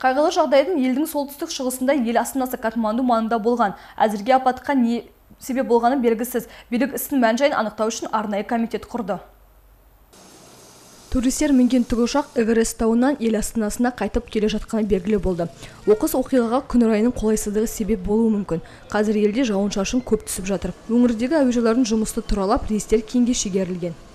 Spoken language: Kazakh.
Қайғылы жағдайдың елдің солтүстік шығысында ел астанасы Катманду маңында болған. Әзірге апатқа не себеп болғаны белгісіз. Билік істің мән-жайын анықтау үшін арнайы комитет құрды. Туристер мінген тікұшақ Эверест тауынан ел астанасына қайтып келе жатқаны белгілі болды. Оқыс оқиғаға күн райының қолайсыздығы себеп болуы мүмкін. Қазір елде жауын-шашын көп түсіп жатыр. Өңірдегі әуежайлардың жұмысты тұралап, рейстер кейінге шегерілген.